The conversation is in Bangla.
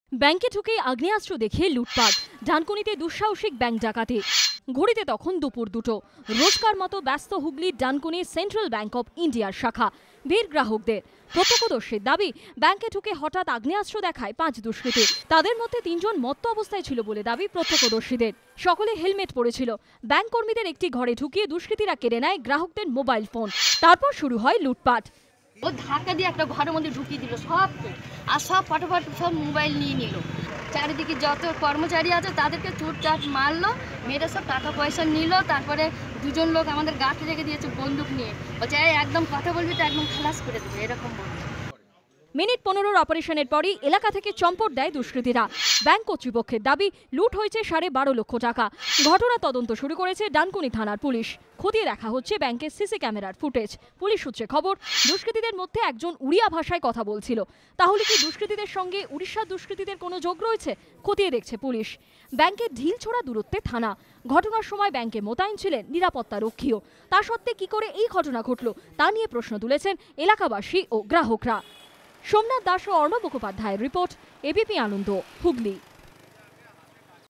ব্যাংকে ঢুকেই আগ্নেয়াস্ত্র দেখে লুটপাট, ডানকুনিতে দুঃসাহসিক ব্যাংক ডাকাতি। ঘড়িতে তখন দুপুর 2টো। রোজকার মতো ব্যস্ত হুগলির ডানকুনি সেন্ট্রাল ব্যাংক অব ইন্ডিয়ার শাখা। ভিড় গ্রাহকদের। প্রত্যক্ষদর্শীর দাবি, ব্যাংকে ঢুকে হঠাৎ আগ্নেয়াস্ত্র দেখায় 5 দুষ্কৃতী। তাদের মধ্যে 3 জন মত্ত অবস্থায় ছিল বলে দাবি প্রত্যক্ষদর্শীদের। সকলে হেলমেট পরেছিল। ব্যাংক কর্মীদের একটি ঘরে ঢুকিয়ে দুষ্কৃতীরা কেড়ে নেয় গ্রাহকদের মোবাইল ফোন। তারপর শুরু হয় লুটপাট। ও ধাক্কা দিয়ে একটা ঘরের মধ্যে ঢুকিয়ে দিল সবকে, আর সব ফটোফট সব মোবাইল নিয়ে নিল। চারিদিকে যত কর্মচারী আছে তাদেরকে চুটচাট মারলো, মেয়েরা সব টাকা পয়সা নিল। তারপরে 2 জন লোক আমাদের গাঁটে রেখে দিয়েছে বন্দুক নিয়ে, বলছে একদম কথা বলবি তো একদম খালাস করে দেবে, এরকম বলছে। মিনিট 15 অপারেশনের পরই এলাকা থেকে চম্পট দেয় দুষ্কৃতীরা। ব্যাংক কর্তৃপক্ষের দাবি, লুট হয়েছে 12.5 লক্ষ টাকা। ঘটনা তদন্ত শুরু করেছে ডানকুনি থানার পুলিশ। খতিয়ে দেখা হচ্ছে ব্যাংকের সিসি ক্যামেরার ফুটেজ। পুলিশ সূত্রে খবর, দুষ্কৃতীদের মধ্যে একজন উড়িয়া ভাষায় কথা বলছিল। তাহলে কি দুষ্কৃতীদের সঙ্গে উড়িষ্যার দুষ্কৃতীদের কোনো যোগ রয়েছে? খতিয়ে দেখছে পুলিশ। ব্যাংকের ঢিলছোড়া দূরত্বে থানা। ঘটনার সময় ব্যাংকে মোতায়েন ছিলেন নিরাপত্তা রক্ষীও। তা সত্ত্বে কি করে এই ঘটনা ঘটল তা নিয়ে প্রশ্ন তুলেছেন এলাকাবাসী ও গ্রাহকরা। সোমনাথ দাস ও অর্ণব মুখোপাধ্যায়ের রিপোর্ট, এবিপি আনন্দ, হুগলি।